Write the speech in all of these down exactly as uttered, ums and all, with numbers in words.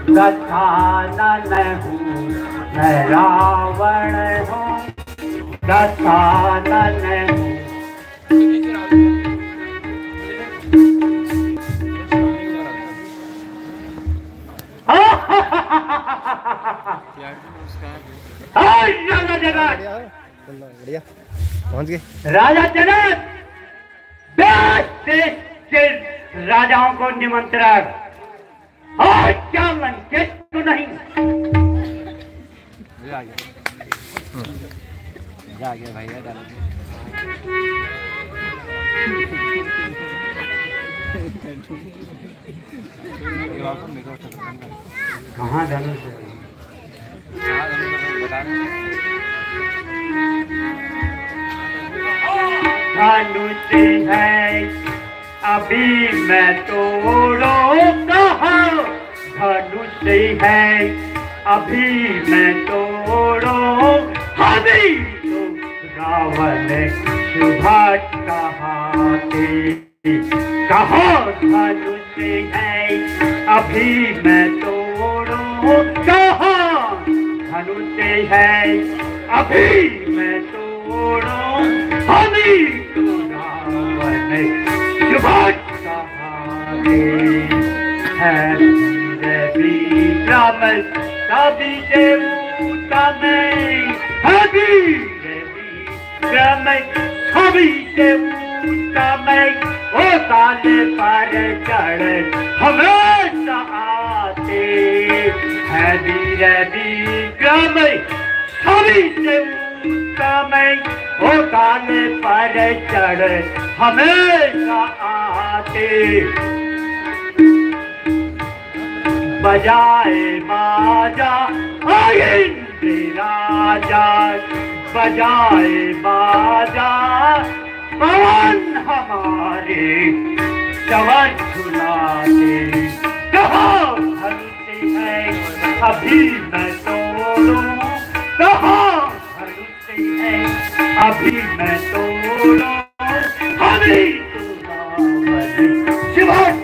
दशानन हूँ मैं रावण हूँ, दशानन हूँ। राजा जनक बढ़िया पहुंच गए। राजा जनक देश देश के राजाओं को निमंत्रण, और क्या लंकेश को नहीं। जा गया जा गया भैया डाल कहाँ धनुष धनुष है अभी मैं तोड़ो कहाँ, धनुष है अभी मैं तोड़ो, अभी तो रावण शुभा कहाते, कहो धनुष है अभी मैं तोड़ो, कहो धनुष है अभी मैं तोड़ो, अभी तो रावण शुभा कहाते है। विक्रम कवि देवता में हबी विक्रम कवि देवता में, ओ ताले पर चढ़ हमेशा आते है। वीर विक्रम कवि देवता में, ओ ताले पर चढ़ हमेशा आते। बजाए बाजा इंद्र राजा, बजाए बाजा पवन हमारे चवन झुलाते, कहो धनुष है अभी मैं तोड़ूं, कहो धनुष है अभी मैं तोड़ूं, अभी तो रावण शिवा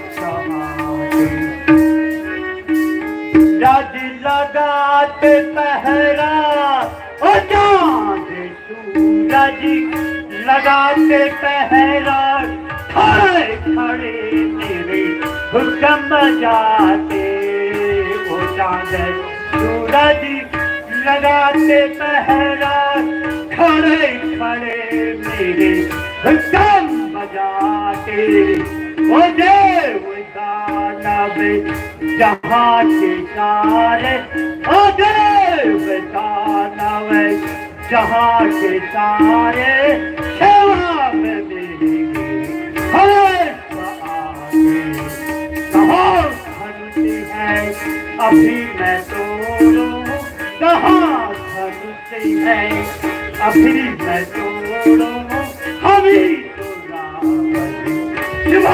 राज लगाते पहरा, ओ चाँद सूरज लगाते पहरा, खड़े खड़े मेरे हुक्म जाते, ओ चाँद सूरज लगाते पहरा, खड़े खड़े मेरे हुक्म बजाते, ओ देव दानव जहाँ के सारे, ओ देव दानव जहाँ के सारे, सेवा में मेरी हमेशा आते, कहो धनुष है अभी मैं तोड़ूं, कहाँ धनुष है अभी मैं तोड़ूं, अभी तो रावण शिवा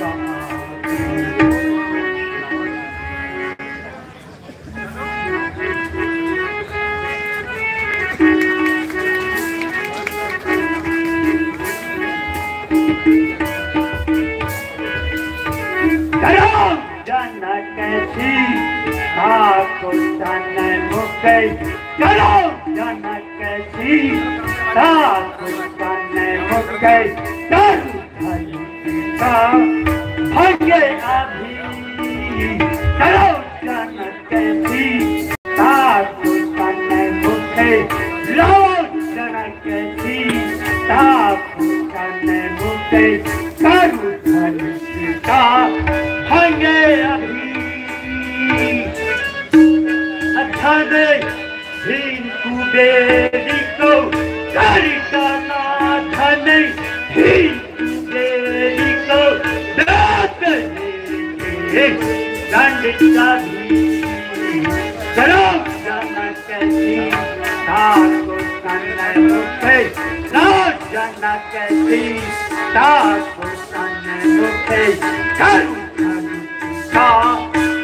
मुखे, चलो जनक सीता कुशन मुखे, चल सीता भाग्य अभी, चलो जनक सीता कुशन मुखे, लो जनक सीता कुशन मुखे, करु धन सीता भाग्य अभी। धने भीम कुबेरी को करिकाना, धने भीम कुबेरी को दात देके दंड चाही, चलो जनक सीता कुशन मुखे, लो जनक सीता कुशन मुखे, करु धन सीता